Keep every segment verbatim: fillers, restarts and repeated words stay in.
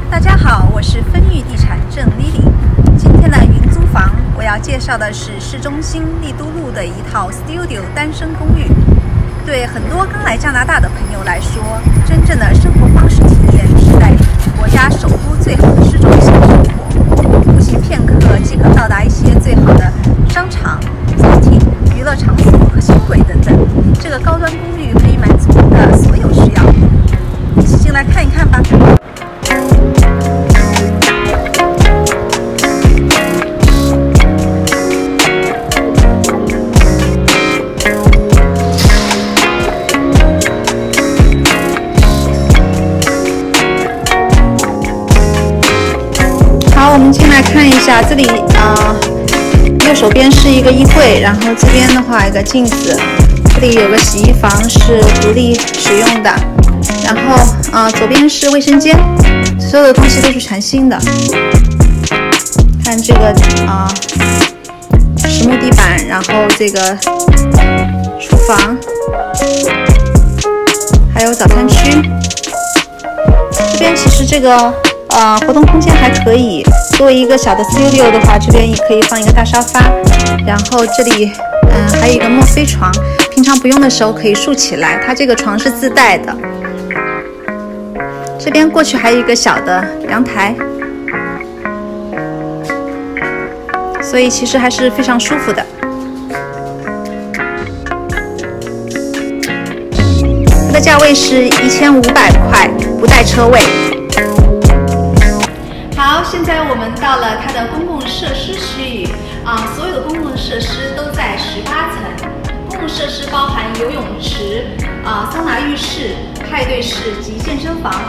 大家好，我是分域地产郑 Lily。今天的云租房，我要介绍的是市中心丽都路的一套 Studio 单身公寓。对很多刚来加拿大的朋友来说，真正的生活方式体验是在国家首都最好的市中心生活，步行片刻即可到达一些最好的商场、餐厅、娱乐场所和轻轨等等。这个高端公寓可以满足您的所有需要，一起进来看一看吧。好，我们进来看一下，这里啊、呃，右手边是一个衣柜，然后这边的话一个镜子，这里有个洗衣房是独立使用的，然后啊、呃、左边是卫生间，所有的东西都是全新的。看这个啊、呃、实木地板，然后这个厨房，还有早餐区。这边其实这个。呃，活动空间还可以。作为一个小的 studio 的话，这边也可以放一个大沙发，然后这里嗯还有一个墨菲床，平常不用的时候可以竖起来。它这个床是自带的。这边过去还有一个小的阳台，所以其实还是非常舒服的。它的价位是一千五百块，不带车位。好，现在我们到了它的公共设施区域啊，所有的公共设施都在十八层。公共设施包含游泳池、啊桑拿浴室、派对室及健身房。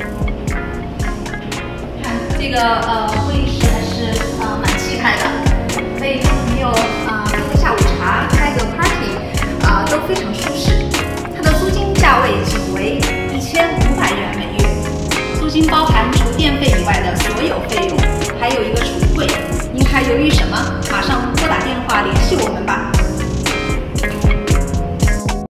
看这个呃会议室还是呃蛮气派的，可以跟朋友啊喝个下午茶、开个 party 啊都非常舒适。它的租金价位仅为一千五百元每月，租金包含除电费以外的